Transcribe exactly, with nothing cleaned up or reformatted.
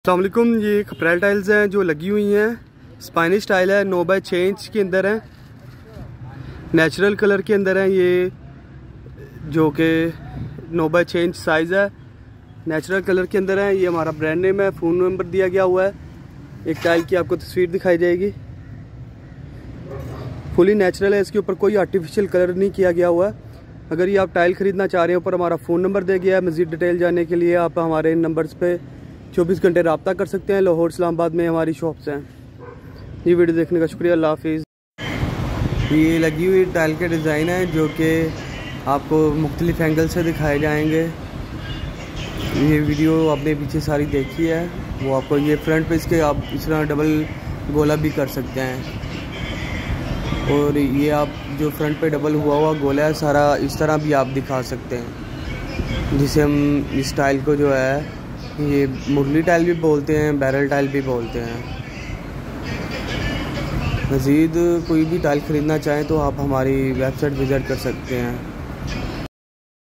अस्सलाम वालेकुम। ये खपरेल टाइल्स हैं जो लगी हुई हैं। स्पाइनिश टाइल है, नौ बाई छः इंच के अंदर है, नेचुरल कलर के अंदर है ये, जो कि नौ बाई छः इंच साइज़ है, नेचुरल कलर के अंदर है। ये हमारा ब्रांड नेम है, फ़ोन नंबर दिया गया हुआ है। एक टाइल की आपको तस्वीर दिखाई जाएगी, फुली नेचुरल है, इसके ऊपर कोई आर्टिफिशियल कलर नहीं किया गया हुआ है। अगर ये आप टाइल ख़रीदना चाह रहे हैं, ऊपर हमारा फ़ोन नंबर दिया गया है। मज़ीद डिटेल जानने के लिए आप हमारे इन नंबर्स पे चौबीस घंटे रब्ता कर सकते हैं। लाहौर इस्लामाबाद में हमारी शॉप्स हैं। ये वीडियो देखने का शुक्रिया, अल्लाह हाफिज़। ये लगी हुई टाइल के डिज़ाइन है जो कि आपको मुख्तलिफ एंगल से दिखाए जाएंगे। ये वीडियो आपने पीछे सारी देखी है, वो आपको ये फ्रंट पे इसके आप इस तरह डबल गोला भी कर सकते हैं, और ये आप जो फ्रंट पे डबल हुआ हुआ गोला है सारा इस तरह भी आप दिखा सकते हैं, जिसे हम इस टाइल को जो है ये मुरली टाइल भी बोलते हैं, बैरल टाइल भी बोलते हैं। मज़ीद कोई भी टाइल ख़रीदना चाहें तो आप हमारी वेबसाइट विज़िट कर सकते हैं।